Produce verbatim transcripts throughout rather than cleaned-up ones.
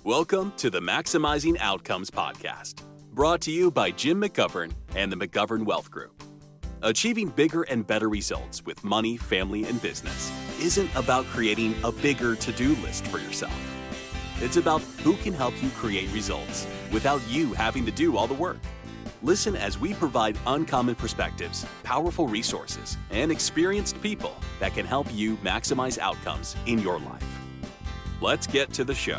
Welcome to the Maximizing Outcomes podcast, brought to you by Jim McGovern and the McGovern Wealth Group. Achieving bigger and better results with money, family, and business isn't about creating a bigger to-do list for yourself. It's about who can help you create results without you having to do all the work. Listen as we provide uncommon perspectives, powerful resources, and experienced people that can help you maximize outcomes in your life. Let's get to the show.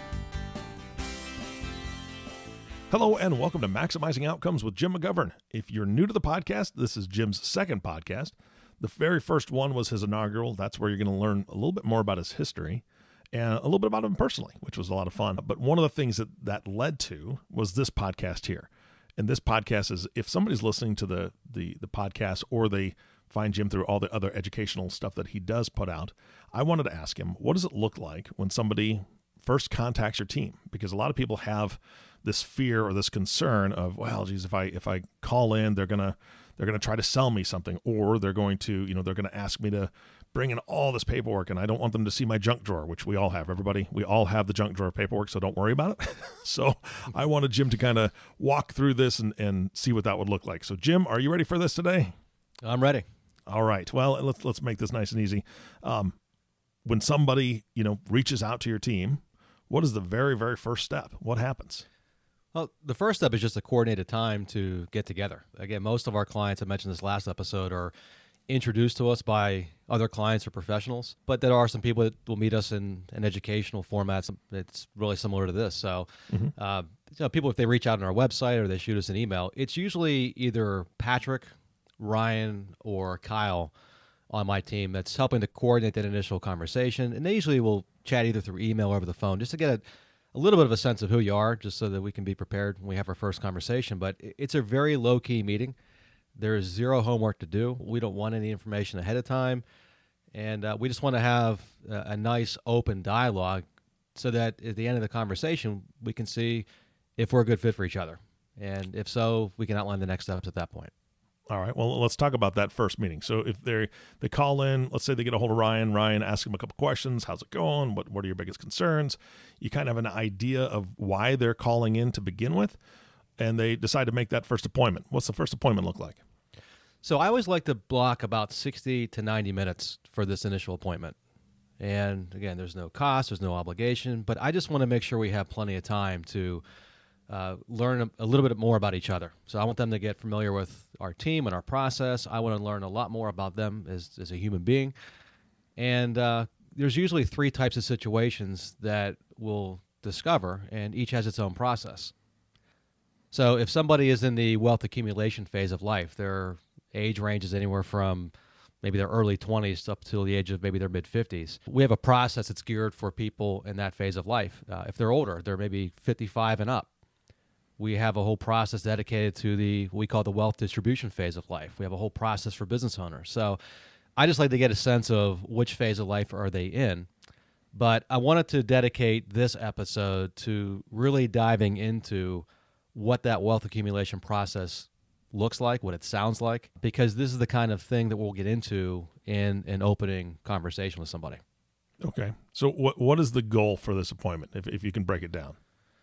Hello and welcome to Maximizing Outcomes with Jim McGovern. If you're new to the podcast, this is Jim's second podcast. The very first one was his inaugural. That's where you're going to learn a little bit more about his history and a little bit about him personally, which was a lot of fun. But one of the things that that led to was this podcast here. And this podcast is, if somebody's listening to the the the podcast or they find Jim through all the other educational stuff that he does put out, I wanted to ask him, what does it look like when somebody first contacts your team? Because a lot of people have this fear or this concern of, well, geez, if I if I call in, they're gonna they're gonna try to sell me something, or they're going to, you know, they're gonna ask me to bring in all this paperwork, and I don't want them to see my junk drawer, which we all have. Everybody, we all have the junk drawer paperwork, so don't worry about it. So I wanted Jim to kind of walk through this and and see what that would look like. So Jim, are you ready for this today? I'm ready. All right. Well, let's let's make this nice and easy. Um, when somebody, you know, reaches out to your team, what is the very very first step? What happens? Well, the first step is just a coordinated time to get together. Again, most of our clients, I mentioned this last episode, are introduced to us by other clients or professionals, but there are some people that will meet us in an educational format that's really similar to this. So mm-hmm. uh, you know, people, if they reach out on our website or they shoot us an email, it's usually either Patrick, Ryan, or Kyle on my team that's helping to coordinate that initial conversation. And they usually will chat either through email or over the phone just to get a a little bit of a sense of who you are, just so that we can be prepared when we have our first conversation. But it's a very low-key meeting. There is zero homework to do. We don't want any information ahead of time. And uh, we just want to have a, a nice open dialogue so that at the end of the conversation, we can see if we're a good fit for each other. And if so, we can outline the next steps at that point. All right. Well, let's talk about that first meeting. So if they they call in, let's say they get a hold of Ryan, Ryan asks him a couple questions. How's it going? What what are your biggest concerns? You kind of have an idea of why they're calling in to begin with, and they decide to make that first appointment. What's the first appointment look like? So I always like to block about sixty to ninety minutes for this initial appointment. And again, there's no cost, there's no obligation, but I just want to make sure we have plenty of time to Uh, learn a, a little bit more about each other. So I want them to get familiar with our team and our process. I want to learn a lot more about them as, as a human being. And uh, there's usually three types of situations that we'll discover, and each has its own process. So if somebody is in the wealth accumulation phase of life, their age range is anywhere from maybe their early twenties up to the age of maybe their mid-fifties. We have a process that's geared for people in that phase of life. Uh, if they're older, they're maybe fifty-five and up. We have a whole process dedicated to the what we call the wealth distribution phase of life. We have a whole process for business owners. So I just like to get a sense of which phase of life are they in. But I wanted to dedicate this episode to really diving into what that wealth accumulation process looks like, what it sounds like, because this is the kind of thing that we'll get into in an opening conversation with somebody. Okay. So what what is the goal for this appointment, if if you can break it down?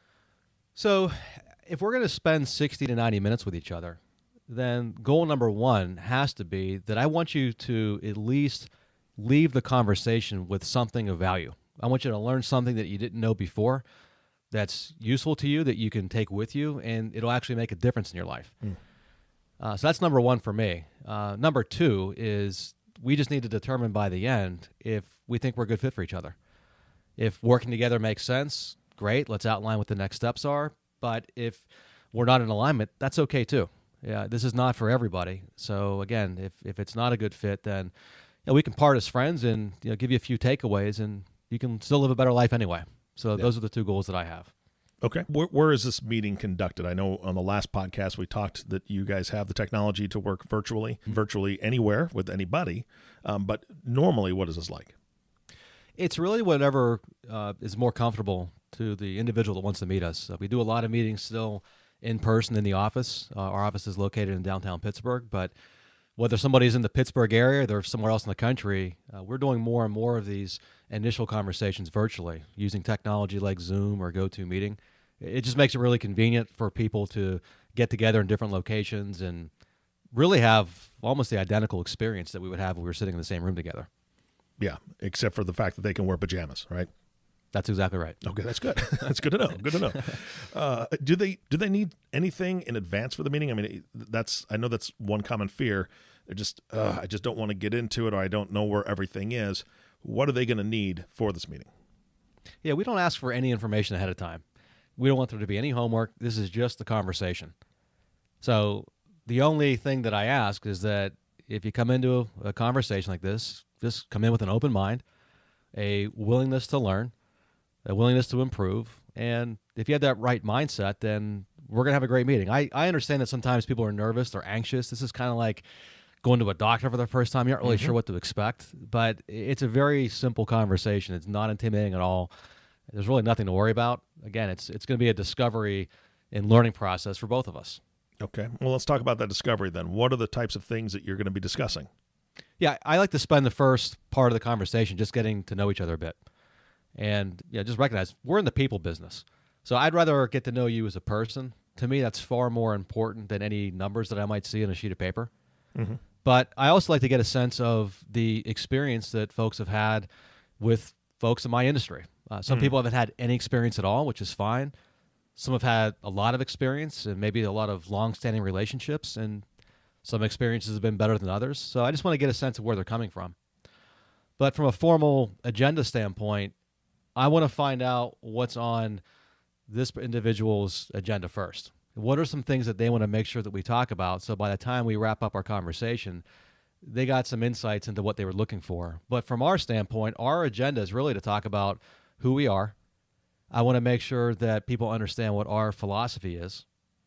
So if we're going to spend sixty to ninety minutes with each other, then goal number one has to be that I want you to at least leave the conversation with something of value. I want you to learn something that you didn't know before that's useful to you, that you can take with you, and it'll actually make a difference in your life. Mm. Uh, so that's number one for me. Uh, number two is we just need to determine by the end if we think we're a good fit for each other. If working together makes sense, great, let's outline what the next steps are. But if we're not in alignment, that's okay too. Yeah, this is not for everybody. So again, if, if it's not a good fit, then you know, we can part as friends and you know, give you a few takeaways, and you can still live a better life anyway. So yeah. Those are the two goals that I have. Okay. Where, where is this meeting conducted? I know on the last podcast we talked that you guys have the technology to work virtually, mm-hmm. virtually anywhere with anybody. Um, but normally, what is this like? It's really whatever uh, is more comfortable to the individual that wants to meet us. Uh, we do a lot of meetings still in person in the office. Uh, our office is located in downtown Pittsburgh, but whether somebody's in the Pittsburgh area or they're somewhere else in the country, uh, we're doing more and more of these initial conversations virtually using technology like Zoom or GoToMeeting. It just makes it really convenient for people to get together in different locations and really have almost the identical experience that we would have if we were sitting in the same room together. Yeah, except for the fact that they can wear pajamas, right? That's exactly right. Okay, that's good. That's good to know. Good to know. Uh, do they do they need anything in advance for the meeting? I mean, that's I know that's one common fear. They're just uh, I just don't want to get into it, or I don't know where everything is. What are they going to need for this meeting? Yeah, we don't ask for any information ahead of time. We don't want there to be any homework. This is just the conversation. So the only thing that I ask is that if you come into a, a conversation like this, just come in with an open mind, a willingness to learn, a willingness to improve. And if you have that right mindset, then we're going to have a great meeting. I, I understand that sometimes people are nervous, they're anxious. This is kind of like going to a doctor for the first time. You're not really mm-hmm. sure what to expect, but it's a very simple conversation. It's not intimidating at all. There's really nothing to worry about. Again, it's it's going to be a discovery and learning process for both of us. Okay. Well, let's talk about that discovery then. What are the types of things that you're going to be discussing? Yeah, I like to spend the first part of the conversation just getting to know each other a bit. And yeah, just recognize we're in the people business. So I'd rather get to know you as a person. To me, that's far more important than any numbers that I might see on a sheet of paper. Mm-hmm. But I also like to get a sense of the experience that folks have had with folks in my industry. Uh, some mm. people haven't had any experience at all, which is fine. Some have had a lot of experience and maybe a lot of long-standing relationships, and some experiences have been better than others. So I just want to get a sense of where they're coming from. But from a formal agenda standpoint, I want to find out what's on this individual's agenda first. What are some things that they want to make sure that we talk about, so by the time we wrap up our conversation, they got some insights into what they were looking for. But from our standpoint, our agenda is really to talk about who we are. I want to make sure that people understand what our philosophy is.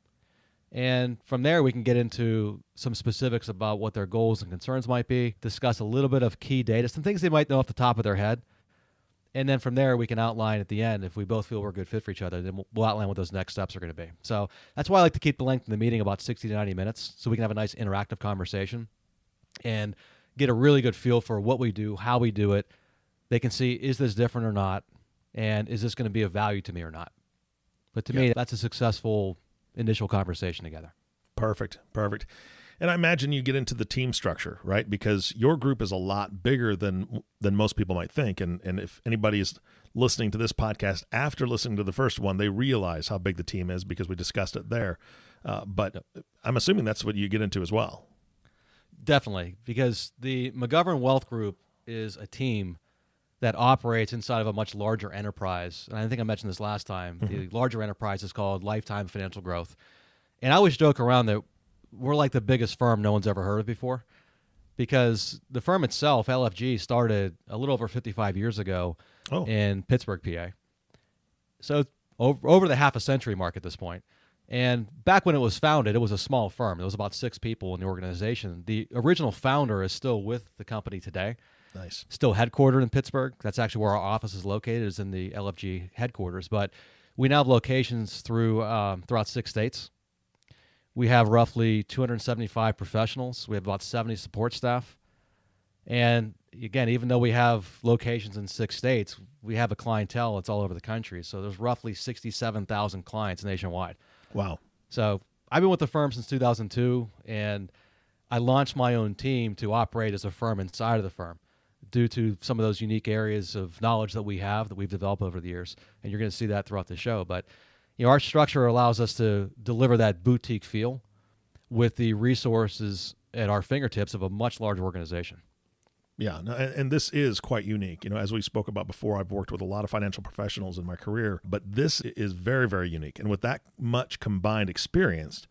And from there, we can get into some specifics about what their goals and concerns might be, discuss a little bit of key data, some things they might know off the top of their head. And then from there, we can outline at the end, if we both feel we're a good fit for each other, then we'll outline what those next steps are going to be. So that's why I like to keep the length of the meeting about sixty to ninety minutes, so we can have a nice interactive conversation and get a really good feel for what we do, how we do it. They can see, is this different or not? And is this going to be of value to me or not? But to yeah. me, that's a successful initial conversation together. Perfect. Perfect. And I imagine you get into the team structure, right? Because your group is a lot bigger than than most people might think. And and if anybody is listening to this podcast after listening to the first one, they realize how big the team is because we discussed it there. Uh, but yep. I'm assuming that's what you get into as well. Definitely, because the McGovern Wealth Group is a team that operates inside of a much larger enterprise. And I think I mentioned this last time. Mm-hmm. The larger enterprise is called Lifetime Financial Growth. And I always joke around that we're like the biggest firm no one's ever heard of before, because the firm itself, L F G, started a little over fifty-five years ago oh. in Pittsburgh, P A. So over, over the half a century mark at this point. And back when it was founded, it was a small firm. There was about six people in the organization. The original founder is still with the company today. Nice. Still headquartered in Pittsburgh. That's actually where our office is located, is in the L F G headquarters. But we now have locations through um, throughout six states. We have roughly two hundred seventy-five professionals. We have about seventy support staff. And again, even though we have locations in six states, we have a clientele that's all over the country. So there's roughly sixty-seven thousand clients nationwide. Wow. So I've been with the firm since two thousand two, and I launched my own team to operate as a firm inside of the firm due to some of those unique areas of knowledge that we have that we've developed over the years. And you're going to see that throughout the show. But you know, our structure allows us to deliver that boutique feel with the resources at our fingertips of a much larger organization. Yeah, and, and this is quite unique. You know, as we spoke about before, I've worked with a lot of financial professionals in my career, but this is very, very unique. And with that much combined experience,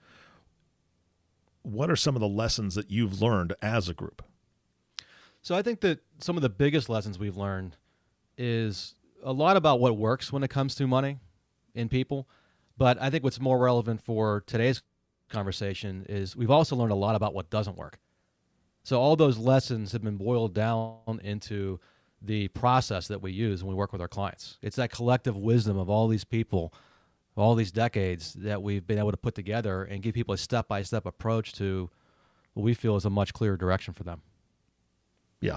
what are some of the lessons that you've learned as a group? So I think that some of the biggest lessons we've learned is a lot about what works when it comes to money in people. But I think what's more relevant for today's conversation is we've also learned a lot about what doesn't work. So all those lessons have been boiled down into the process that we use when we work with our clients. It's that collective wisdom of all these people, all these decades that we've been able to put together and give people a step-by-step approach to what we feel is a much clearer direction for them. Yeah.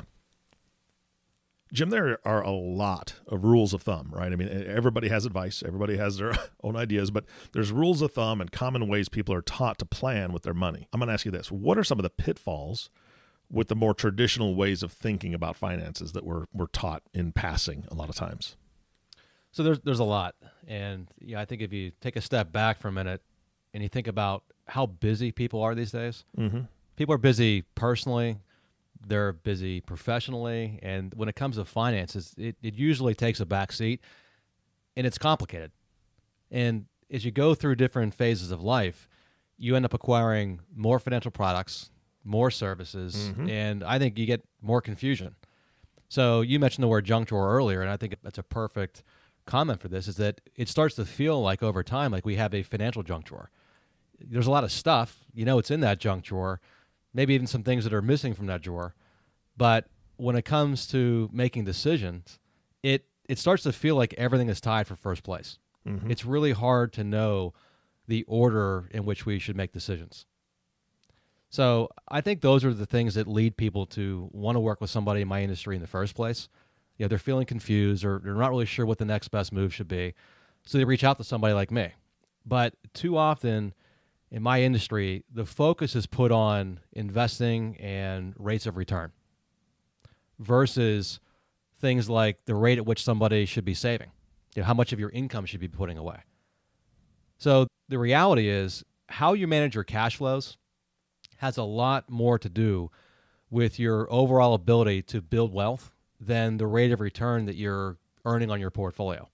Jim, there are a lot of rules of thumb, right? I mean, everybody has advice. Everybody has their own ideas, but there's rules of thumb and common ways people are taught to plan with their money. I'm going to ask you this. What are some of the pitfalls with the more traditional ways of thinking about finances that we're, we're taught in passing a lot of times? So there's there's a lot. And yeah, I think if you take a step back for a minute and you think about how busy people are these days, mm-hmm. people are busy personally, they're busy professionally, and when it comes to finances, it, it usually takes a back seat, and it's complicated. And as you go through different phases of life, you end up acquiring more financial products, more services, mm-hmm. and I think you get more confusion. So you mentioned the word junk drawer earlier, and I think that's a perfect comment for this, is that it starts to feel like over time like we have a financial junk drawer. There's a lot of stuff, you know, it's in that junk drawer, maybe even some things that are missing from that drawer. But when it comes to making decisions, it, it starts to feel like everything is tied for first place. Mm-hmm. It's really hard to know the order in which we should make decisions. So I think those are the things that lead people to want to work with somebody in my industry in the first place. You know, they're feeling confused, or they're not really sure what the next best move should be. So they reach out to somebody like me. But too often in my industry, the focus is put on investing and rates of return versus things like the rate at which somebody should be saving, you know, how much of your income should be putting away. So the reality is how you manage your cash flows has a lot more to do with your overall ability to build wealth than the rate of return that you're earning on your portfolio.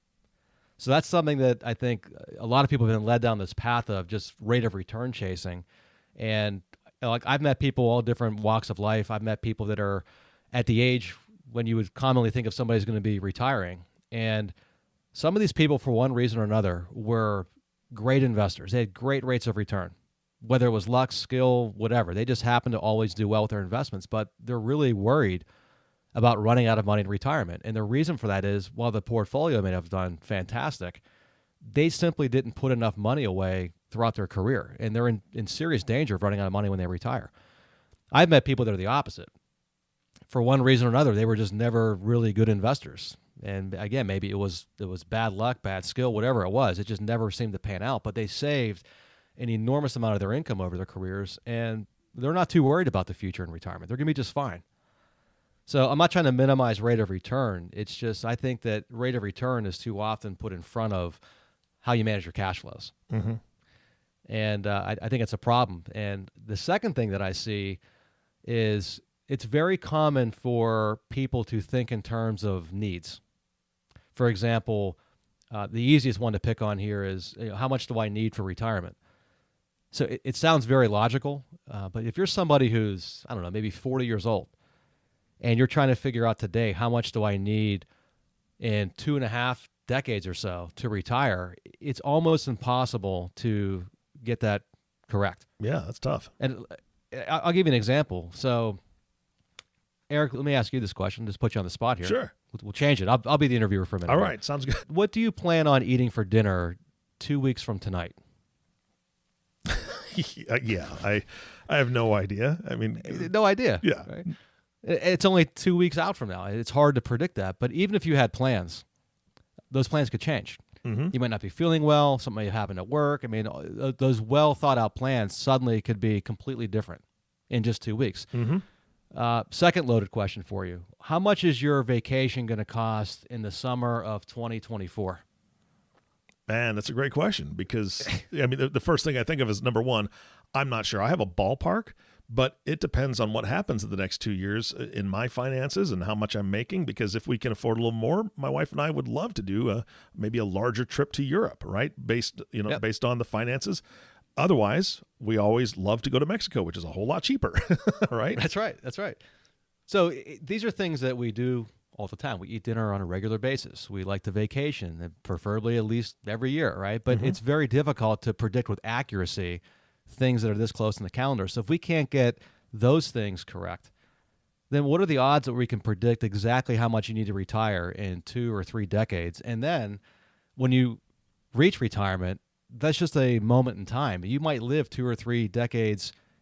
So that's something that I think a lot of people have been led down this path of just rate of return chasing. And like I've met people all different walks of life. I've met people that are at the age when you would commonly think of somebody's going to be retiring. And some of these people, for one reason or another, were great investors. They had great rates of return, whether it was luck, skill, whatever. They just happened to always do well with their investments, but they're really worried about running out of money in retirement. And the reason for that is, while the portfolio may have done fantastic, they simply didn't put enough money away throughout their career, and they're in, in serious danger of running out of money when they retire. I've met people that are the opposite. For one reason or another, they were just never really good investors. And again, maybe it was it was bad luck, bad skill, whatever it was. It just never seemed to pan out. But they saved an enormous amount of their income over their careers, and they're not too worried about the future in retirement. They're going to be just fine. So I'm not trying to minimize rate of return. It's just I think that rate of return is too often put in front of how you manage your cash flows. Mm-hmm. And uh, I, I think it's a problem. And the second thing that I see is it's very common for people to think in terms of needs. For example, uh, the easiest one to pick on here is, you know, how much do I need for retirement? So it, it sounds very logical, uh, but if you're somebody who's, I don't know, maybe forty years old, and you're trying to figure out today, how much do I need in two and a half decades or so to retire, it's almost impossible to get that correct. Yeah, that's tough. And I'll give you an example. So, Eric, let me ask you this question. Just put you on the spot here. Sure. We'll change it. I'll, I'll be the interviewer for a minute. All right, sounds good. What do you plan on eating for dinner two weeks from tonight? yeah, I I have no idea. I mean, no idea. Yeah. Right? It's only two weeks out from now. It's hard to predict that. But even if you had plans, those plans could change. Mm-hmm. You might not be feeling well. Something may happen at work. I mean, those well thought out plans suddenly could be completely different in just two weeks. Mm-hmm. Uh, second loaded question for you. How much is your vacation going to cost in the summer of twenty twenty-four? Man, that's a great question because, I mean, the, the first thing I think of is, number one, I'm not sure. I have a ballpark, but it depends on what happens in the next two years in my finances and how much I'm making, because if we can afford a little more, my wife and I would love to do a, maybe a larger trip to Europe, right? Based, you know, yep. based on the finances. Otherwise, we always love to go to Mexico, which is a whole lot cheaper, right? That's right. That's right. So these are things that we do all the time. We eat dinner on a regular basis. We like to vacation, preferably at least every year, right? But mm-hmm. it's very difficult to predict with accuracy things that are this close in the calendar. So if we can't get those things correct, then what are the odds that we can predict exactly how much you need to retire in two or three decades? And then when you reach retirement, that's just a moment in time. You might live two or three decades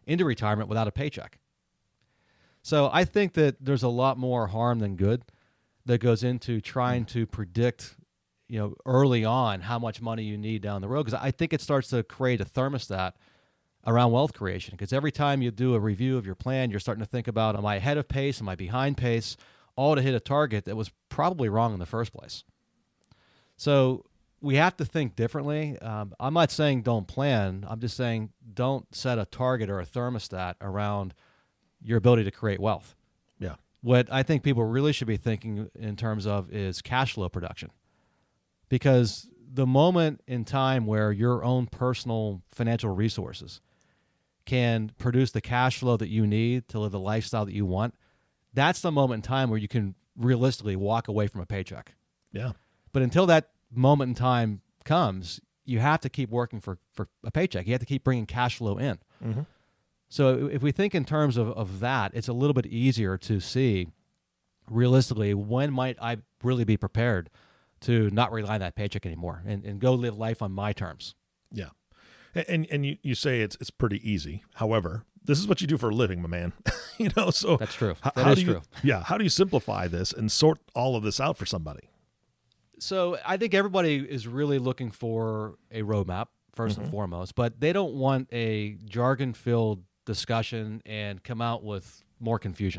into retirement without a paycheck. So I think that there's a lot more harm than good that goes into trying to predict, you know, early on how much money you need down the road, because I think it starts to create a thermostat around wealth creation. Because every time you do a review of your plan, you're starting to think about, am I ahead of pace? Am I behind pace? All to hit a target that was probably wrong in the first place. So we have to think differently. Um, I'm not saying don't plan. I'm just saying don't set a target or a thermostat around your ability to create wealth. Yeah. What I think people really should be thinking in terms of is cash flow production. Because the moment in time where your own personal financial resources can produce the cash flow that you need to live the lifestyle that you want, that's the moment in time where you can realistically walk away from a paycheck. Yeah. But until that moment in time comes, you have to keep working for, for a paycheck. You have to keep bringing cash flow in. Mm-hmm. So if we think in terms of, of that, it's a little bit easier to see realistically when might I really be prepared to not rely on that paycheck anymore and, and go live life on my terms. Yeah. And and you, you say it's it's pretty easy. However, this is what you do for a living, my man. you know, so that's true. How, that how is do you, true. Yeah. How do you simplify this and sort all of this out for somebody? So I think everybody is really looking for a roadmap first mm-hmm. and foremost, but they don't want a jargon-filled discussion and come out with more confusion.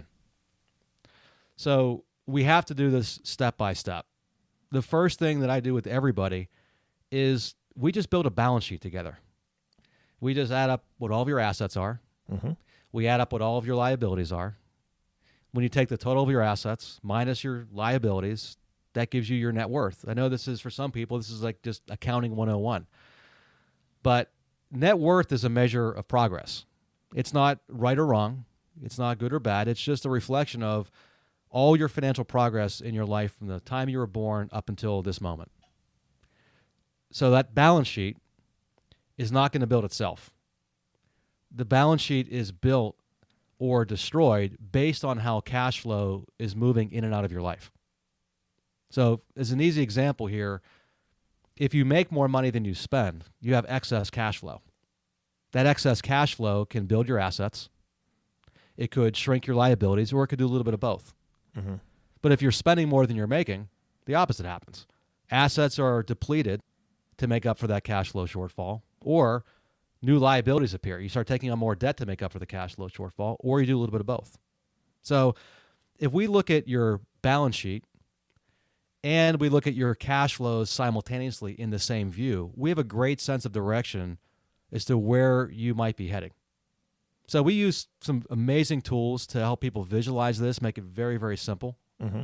So we have to do this step by step. The first thing that I do with everybody is we just build a balance sheet together. We just add up what all of your assets are. Mm-hmm. We add up what all of your liabilities are. When you take the total of your assets minus your liabilities, that gives you your net worth. I know this is, for some people, this is like just accounting one oh one. But net worth is a measure of progress. It's not right or wrong. It's not good or bad. It's just a reflection of all your financial progress in your life from the time you were born up until this moment. So that balance sheet is not going to build itself. The balance sheet is built or destroyed based on how cash flow is moving in and out of your life. So as an easy example here, if you make more money than you spend, you have excess cash flow. That excess cash flow can build your assets. It could shrink your liabilities, or it could do a little bit of both. Mm-hmm. But if you're spending more than you're making, the opposite happens. Assets are depleted to make up for that cash flow shortfall, or new liabilities appear. You start taking on more debt to make up for the cash flow shortfall, or you do a little bit of both. So if we look at your balance sheet and we look at your cash flows simultaneously in the same view, we have a great sense of direction as to where you might be heading. So we use some amazing tools to help people visualize this, make it very, very simple. Mm-hmm.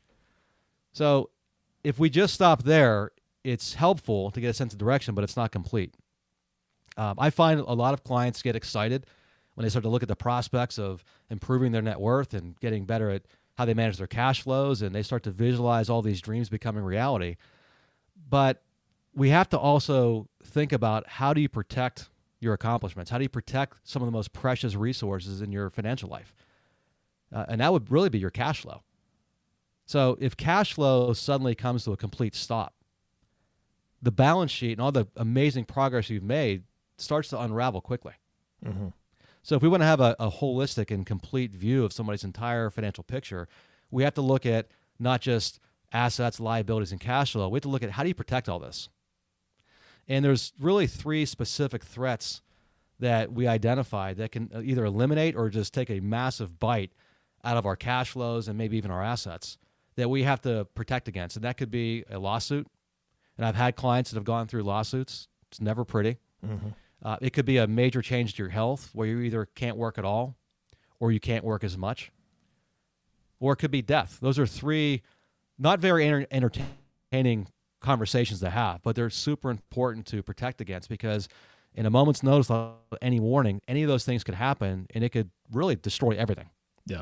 So if we just stop there, it's helpful to get a sense of direction, but it's not complete. Um, I find a lot of clients get excited when they start to look at the prospects of improving their net worth and getting better at how they manage their cash flows, and they start to visualize all these dreams becoming reality. But we have to also think about, how do you protect your accomplishments? How do you protect some of the most precious resources in your financial life? Uh, and that would really be your cash flow. So if cash flow suddenly comes to a complete stop, the balance sheet and all the amazing progress you've made starts to unravel quickly. Mm-hmm. So if we want to have a, a holistic and complete view of somebody's entire financial picture, we have to look at not just assets, liabilities, and cash flow. We have to look at, how do you protect all this? And there's really three specific threats that we identified that can either eliminate or just take a massive bite out of our cash flows and maybe even our assets that we have to protect against. And that could be a lawsuit. And I've had clients that have gone through lawsuits. It's never pretty. Mm-hmm. Uh, it could be a major change to your health where you either can't work at all or you can't work as much. Or it could be death. Those are three not very enter- entertaining conversations to have, but they're super important to protect against, because in a moment's notice, any warning, any of those things could happen, and it could really destroy everything. Yeah.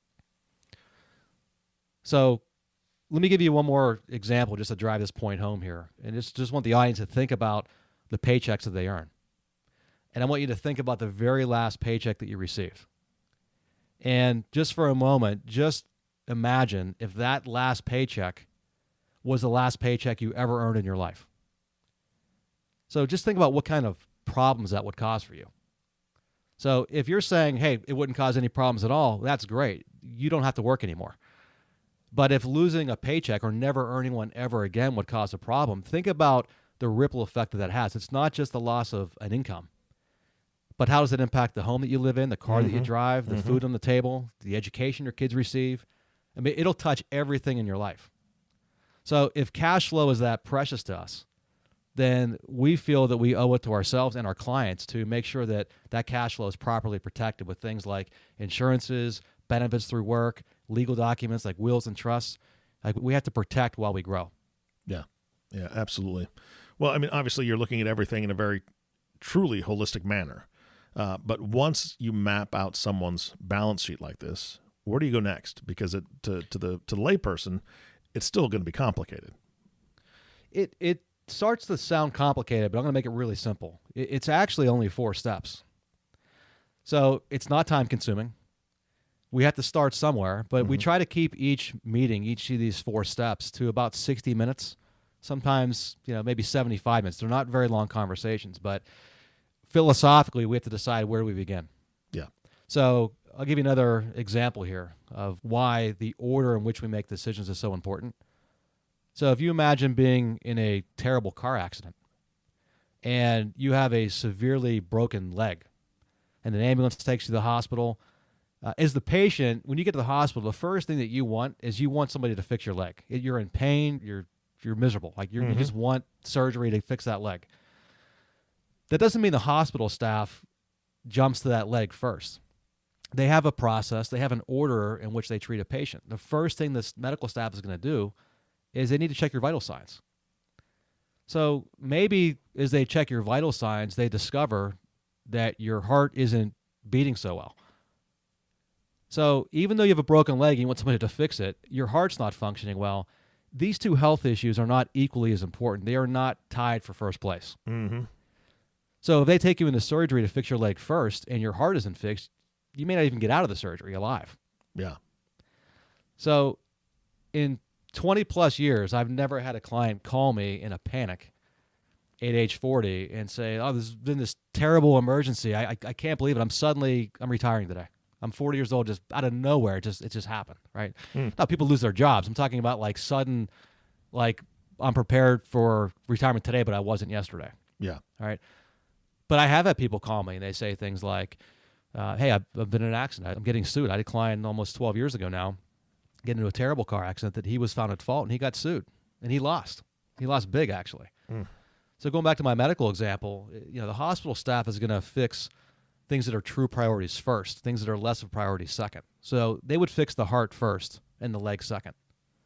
So let me give you one more example just to drive this point home here. And just, just want the audience to think about the paychecks that they earn. And I want you to think about the very last paycheck that you received. And just for a moment, just imagine if that last paycheck was the last paycheck you ever earned in your life. So just think about what kind of problems that would cause for you. So if you're saying, hey, it wouldn't cause any problems at all, that's great. You don't have to work anymore. But if losing a paycheck or never earning one ever again would cause a problem, think about the ripple effect that that has. It's not just the loss of an income, but how does it impact the home that you live in, the car mm-hmm. that you drive, the mm-hmm. food on the table, the education your kids receive? I mean, it'll touch everything in your life. So if cash flow is that precious to us, then we feel that we owe it to ourselves and our clients to make sure that that cash flow is properly protected with things like insurances, benefits through work, legal documents like wills and trusts. Like we have to protect while we grow. Yeah, yeah, absolutely. Well, I mean, obviously you're looking at everything in a very truly holistic manner. Uh, but once you map out someone's balance sheet like this, where do you go next? Because it, to, to the to the layperson, it's still going to be complicated. It it starts to sound complicated, but I'm going to make it really simple. It, it's actually only four steps. So it's not time consuming. We have to start somewhere, but mm-hmm. we try to keep each meeting, each of these four steps, to about sixty minutes. Sometimes, you know, maybe seventy-five minutes. They're not very long conversations, but philosophically, we have to decide where do we begin. Yeah. So I'll give you another example here of why the order in which we make decisions is so important. So if you imagine being in a terrible car accident and you have a severely broken leg and an ambulance takes you to the hospital, uh, as the patient, when you get to the hospital, the first thing that you want is you want somebody to fix your leg. You're in pain. You're you're miserable. Like you're, mm-hmm. you just want surgery to fix that leg. That doesn't mean the hospital staff jumps to that leg first. They have a process. They have an order in which they treat a patient. The first thing this medical staff is going to do is they need to check your vital signs. So maybe as they check your vital signs, they discover that your heart isn't beating so well. So even though you have a broken leg and you want somebody to fix it, your heart's not functioning well. These two health issues are not equally as important. They are not tied for first place. Mm-hmm. So if they take you into surgery to fix your leg first and your heart isn't fixed, you may not even get out of the surgery alive. Yeah. So in twenty plus years, I've never had a client call me in a panic at age forty and say, oh, there's been this terrible emergency. I, I, I can't believe it. I'm suddenly, I'm retiring today. I'm forty years old, just out of nowhere. It just, it just happened, right? Mm. Now, people lose their jobs. I'm talking about like sudden, like I'm prepared for retirement today, but I wasn't yesterday. Yeah. All right. But I have had people call me and they say things like, uh, hey, I've, I've been in an accident. I'm getting sued. I had a client almost twelve years ago now get into a terrible car accident that he was found at fault and he got sued and he lost. He lost big, actually. Mm. So going back to my medical example, you know, the hospital staff is going to fix things that are true priorities first, things that are less of priorities second. So they would fix the heart first and the leg second.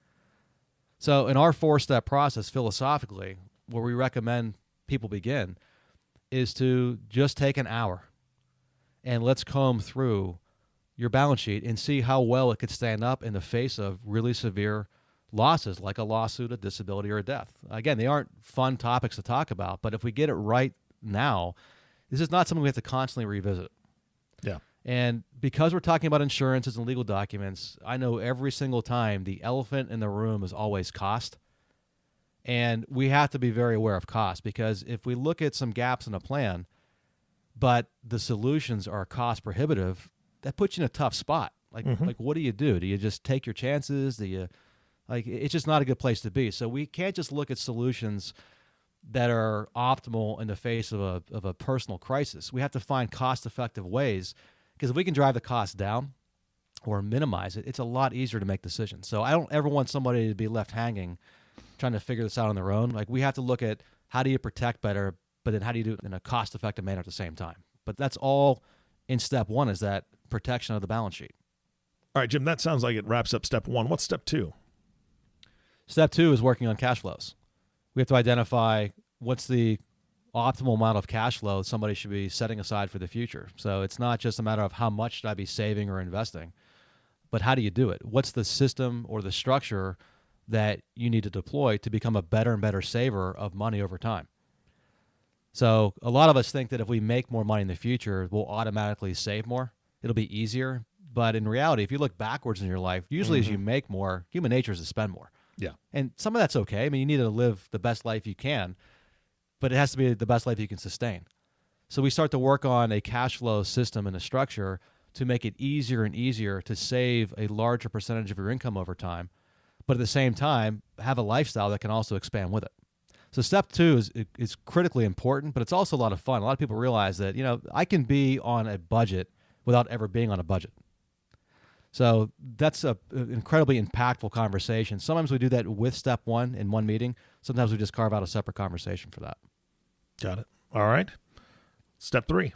So in our four-step process, philosophically, where we recommend people begin is to just take an hour and let's comb through your balance sheet and see how well it could stand up in the face of really severe losses like a lawsuit, a disability, or a death. Again, they aren't fun topics to talk about, but if we get it right now, this is not something we have to constantly revisit. Yeah. And because we're talking about insurances and legal documents, I know every single time the elephant in the room is always cost. And we have to be very aware of cost because if we look at some gaps in a plan, but the solutions are cost prohibitive, that puts you in a tough spot. Like, mm-hmm. like what do you do? Do you just take your chances? Do you, like, it's just not a good place to be. So we can't just look at solutions that are optimal in the face of a of a personal crisis. We have to find cost-effective ways because if we can drive the cost down or minimize it, it's a lot easier to make decisions. So I don't ever want somebody to be left hanging trying to figure this out on their own. Like we have to look at how do you protect better, but then how do you do it in a cost-effective manner at the same time? But that's all in step one is that protection of the balance sheet. All right, Jim, that sounds like it wraps up step one. What's step two? Step two is working on cash flows. We have to identify what's the optimal amount of cash flow somebody should be setting aside for the future. So it's not just a matter of how much should I be saving or investing, but how do you do it? What's the system or the structure that you need to deploy to become a better and better saver of money over time? So a lot of us think that if we make more money in the future, we'll automatically save more. It'll be easier. But in reality, if you look backwards in your life, usually mm-hmm. as you make more, human nature is to spend more. Yeah. And some of that's okay. I mean, you need to live the best life you can, but it has to be the best life you can sustain. So we start to work on a cash flow system and a structure to make it easier and easier to save a larger percentage of your income over time, but at the same time, have a lifestyle that can also expand with it. So step two is, is critically important, but it's also a lot of fun. A lot of people realize that, you know, I can be on a budget without ever being on a budget. So that's a, an incredibly impactful conversation. Sometimes we do that with step one in one meeting. Sometimes we just carve out a separate conversation for that. Got it. All right. Step three.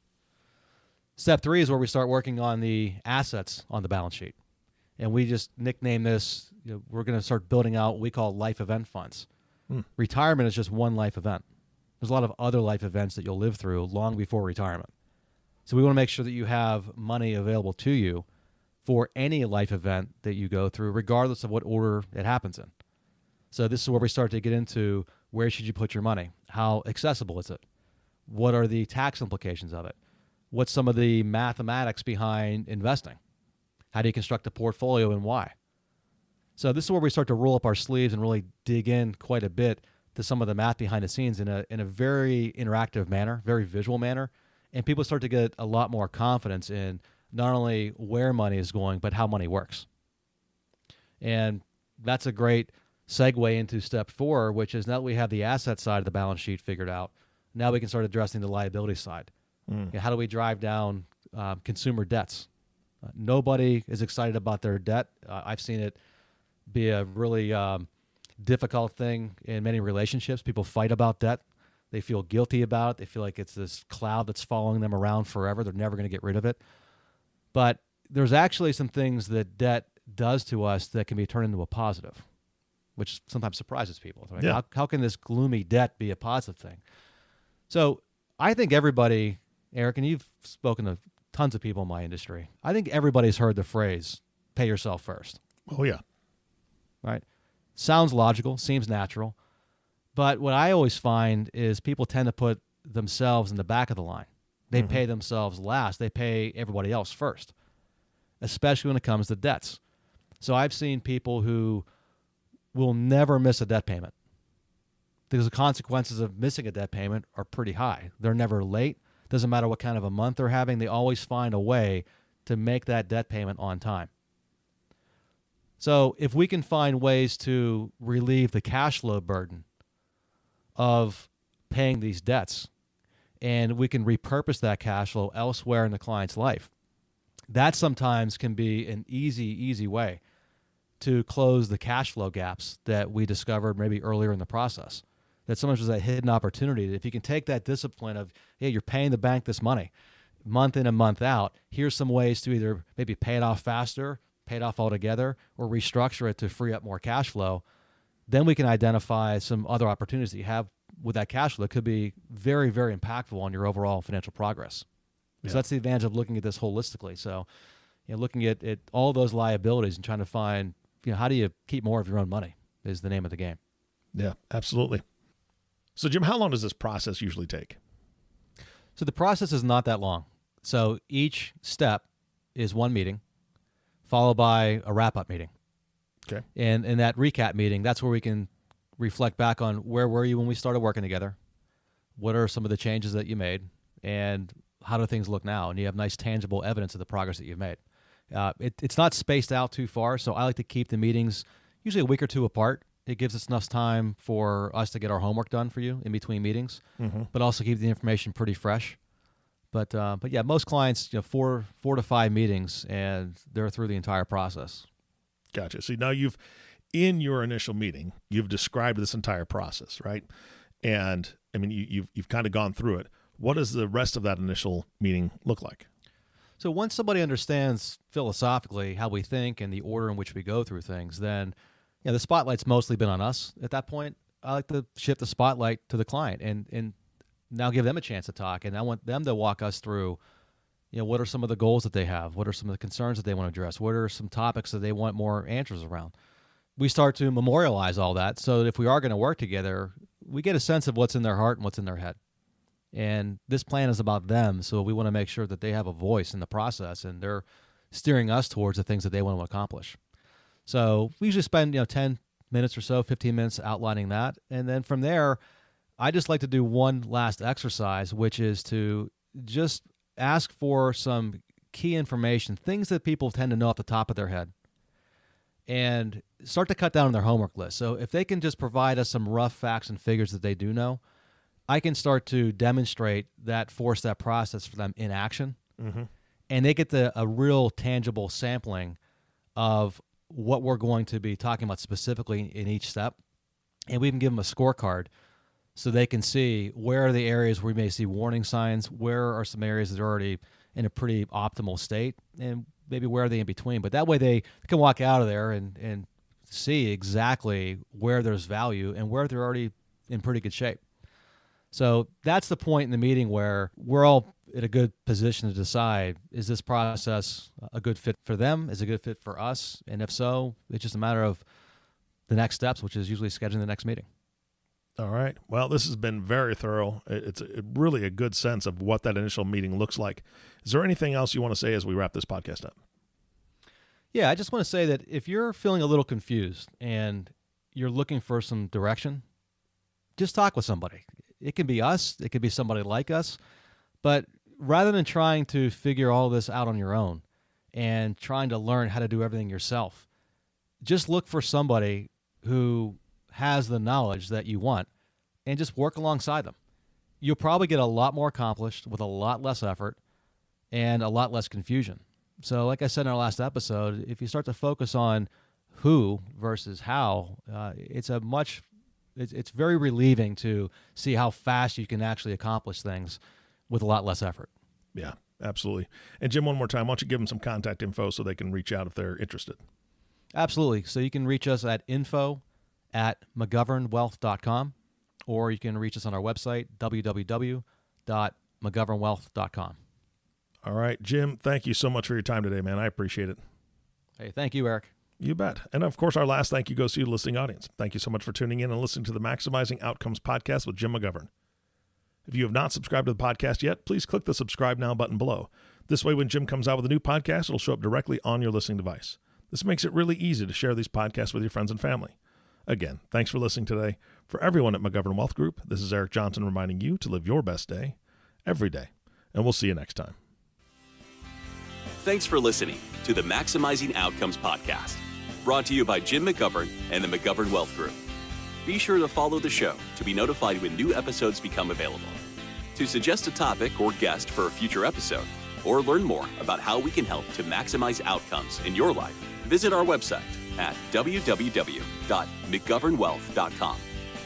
Step three is where we start working on the assets on the balance sheet. And we just nickname this, you know, we're going to start building out what we call life event funds. Hmm. Retirement is just one life event. There's a lot of other life events that you'll live through long before retirement. So we want to make sure that you have money available to you for any life event that you go through, regardless of what order it happens in. So this is where we start to get into where should you put your money? How accessible is it? What are the tax implications of it? What's some of the mathematics behind investing? How do you construct a portfolio and why? So this is where we start to roll up our sleeves and really dig in quite a bit to some of the math behind the scenes in a in a very interactive manner, very visual manner. And people start to get a lot more confidence in not only where money is going, but how money works. And that's a great segue into step four, which is now that we have the asset side of the balance sheet figured out, now we can start addressing the liability side. Mm. You know, how do we drive down uh, consumer debts? Uh, nobody is excited about their debt. Uh, I've seen it be a really um, difficult thing in many relationships. People fight about debt. They feel guilty about it. They feel like it's this cloud that's following them around forever. They're never going to get rid of it. But there's actually some things that debt does to us that can be turned into a positive, which sometimes surprises people. Like, yeah. how, how can this gloomy debt be a positive thing? So I think everybody, Eric, and you've spoken to tons of people in my industry, I think everybody's heard the phrase, pay yourself first. Oh, yeah. Right? Sounds logical, seems natural. But what I always find is people tend to put themselves in the back of the line. They mm-hmm. pay themselves last. They pay everybody else first, especially when it comes to debts. So I've seen people who will never miss a debt payment because the consequences of missing a debt payment are pretty high. They're never late. Doesn't matter what kind of a month they're having. They always find a way to make that debt payment on time. So if we can find ways to relieve the cash flow burden of paying these debts, and we can repurpose that cash flow elsewhere in the client's life, that sometimes can be an easy, easy way to close the cash flow gaps that we discovered maybe earlier in the process. That sometimes there's that hidden opportunity that if you can take that discipline of, hey, you're paying the bank this money month in and month out, here's some ways to either maybe pay it off faster, pay it off altogether, or restructure it to free up more cash flow. Then we can identify some other opportunities that you have with that cash flow that could be very, very impactful on your overall financial progress. Yeah. So that's the advantage of looking at this holistically. So, you know, looking at, at all those liabilities and trying to find, you know, how do you keep more of your own money is the name of the game. Yeah, absolutely. So, Jim, how long does this process usually take? So the process is not that long. So each step is one meeting followed by a wrap-up meeting. Okay. And in that recap meeting, that's where we can reflect back on where were you when we started working together? What are some of the changes that you made? And how do things look now? And you have nice tangible evidence of the progress that you've made. Uh, it, it's not spaced out too far, so I like to keep the meetings usually a week or two apart. It gives us enough time for us to get our homework done for you in between meetings, mm-hmm. but also keep the information pretty fresh. But uh, but yeah, most clients, you know, four four to five meetings, and they're through the entire process. Gotcha. So now you've, in your initial meeting, you've described this entire process, right? And I mean, you, you've you've kind of gone through it. What does the rest of that initial meeting look like? So once somebody understands philosophically how we think and the order in which we go through things, then you know, the spotlight's mostly been on us at that point. I like to shift the spotlight to the client and and now give them a chance to talk. And I want them to walk us through, you know, what are some of the goals that they have? What are some of the concerns that they want to address? What are some topics that they want more answers around? We start to memorialize all that so that if we are going to work together, we get a sense of what's in their heart and what's in their head. And this plan is about them, so we want to make sure that they have a voice in the process and they're steering us towards the things that they want to accomplish. So we usually spend, you know, ten minutes or so, fifteen minutes outlining that. And then from there, I just like to do one last exercise, which is to just ask for some key information, things that people tend to know off the top of their head, and start to cut down on their homework list. So if they can just provide us some rough facts and figures that they do know, I can start to demonstrate that four-step process for them in action, Mm-hmm. and they get the, a real tangible sampling of what we're going to be talking about specifically in each step, and we can give them a scorecard so they can see where are the areas where we may see warning signs, where are some areas that are already in a pretty optimal state, and maybe where are they in between. But that way they can walk out of there and, and see exactly where there's value and where they're already in pretty good shape. So that's the point in the meeting where we're all in a good position to decide, is this process a good fit for them? Is it a good fit for us? And if so, it's just a matter of the next steps, which is usually scheduling the next meeting. All right. Well, this has been very thorough. It's a, really a good sense of what that initial meeting looks like. Is there anything else you want to say as we wrap this podcast up? Yeah, I just want to say that if you're feeling a little confused and you're looking for some direction, just talk with somebody. It can be us. It could be somebody like us. But rather than trying to figure all this out on your own and trying to learn how to do everything yourself, just look for somebody who has the knowledge that you want and just work alongside them. You'll probably get a lot more accomplished with a lot less effort and a lot less confusion. So like I said in our last episode, if you start to focus on who versus how, uh, it's a much, it's, it's very relieving to see how fast you can actually accomplish things with a lot less effort. Yeah, absolutely. And Jim, one more time, why don't you give them some contact info so they can reach out if they're interested? Absolutely. So you can reach us at info at mcgovern wealth dot com, or you can reach us on our website, w w w dot mcgovern wealth dot com. All right, Jim, thank you so much for your time today, man. I appreciate it. Hey, thank you, Eric. You bet. And of course, our last thank you goes to you, the listening audience. Thank you so much for tuning in and listening to the Maximizing Outcomes podcast with Jim McGovern. If you have not subscribed to the podcast yet, please click the subscribe now button below. This way, when Jim comes out with a new podcast, it'll show up directly on your listening device. This makes it really easy to share these podcasts with your friends and family. Again, thanks for listening today. For everyone at McGovern Wealth Group, this is Eric Johnson reminding you to live your best day every day. And we'll see you next time. Thanks for listening to the Maximizing Outcomes podcast, brought to you by Jim McGovern and the McGovern Wealth Group. Be sure to follow the show to be notified when new episodes become available. To suggest a topic or guest for a future episode, or learn more about how we can help to maximize outcomes in your life, visit our website at w w w dot mcgovern wealth dot com.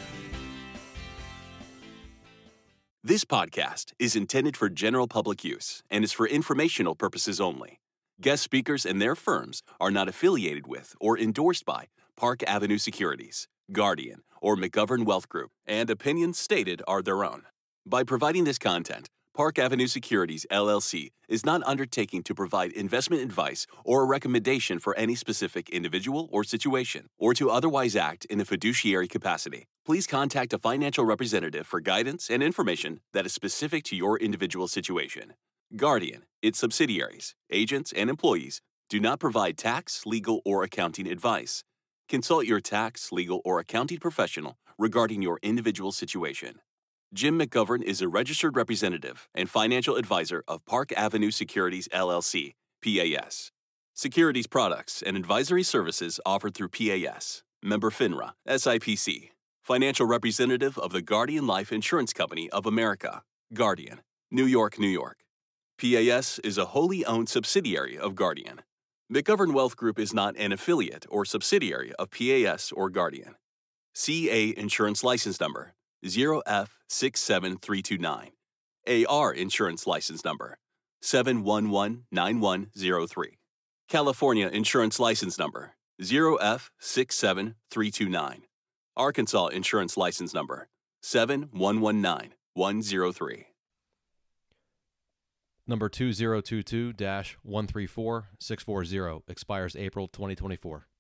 This podcast is intended for general public use and is for informational purposes only. Guest speakers and their firms are not affiliated with or endorsed by Park Avenue Securities, Guardian, or McGovern Wealth Group, and opinions stated are their own. By providing this content, Park Avenue Securities, L L C is not undertaking to provide investment advice or a recommendation for any specific individual or situation, or to otherwise act in a fiduciary capacity. Please contact a financial representative for guidance and information that is specific to your individual situation. Guardian, its subsidiaries, agents, and employees do not provide tax, legal, or accounting advice. Consult your tax, legal, or accounting professional regarding your individual situation. Jim McGovern is a registered representative and financial advisor of Park Avenue Securities, L L C, P A S. Securities products and advisory services offered through P A S, member FINRA, S I P C. Financial representative of the Guardian Life Insurance Company of America, Guardian, New York, New York. P A S is a wholly owned subsidiary of Guardian. McGovern Wealth Group is not an affiliate or subsidiary of P A S or Guardian. C A Insurance License Number zero F six seven three two nine. A R Insurance License Number seven one one nine one zero three. California Insurance License Number zero F six seven three two nine. Arkansas Insurance License Number seven one one nine one zero three. Number two zero two two dash one three four six four zero expires April twenty twenty-four.